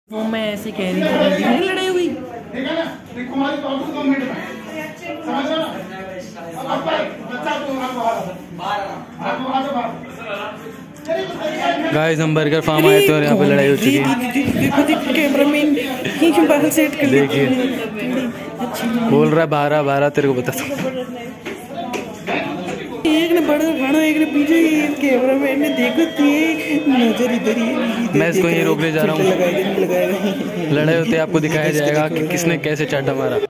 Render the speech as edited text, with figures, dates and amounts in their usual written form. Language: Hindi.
वो मैं ऐसे कह रही थी नहीं लड़ाई हुई। ठीक है ना, तुम्हारी प्रॉब्लम 2 मिनट में समझ लो ना। अब बच्चा तो गाइस हम बर्गर फार्म आए थे और यहाँ पे लड़ाई हो चुकी है। देखो कैमरामैन ये बाहर सेट कर देखिए बोल रहा है 12 तेरे को बताता हूँ। एक ने बड़ा खाना एक ने पीछे, कैमरामैन ने देखो ये नजर इधर ही। मैं इसको यहीं रोकने जा रहा हूँ। लड़ाई होते आपको दिखाया जाएगा कि किसने कैसे चाटा मारा।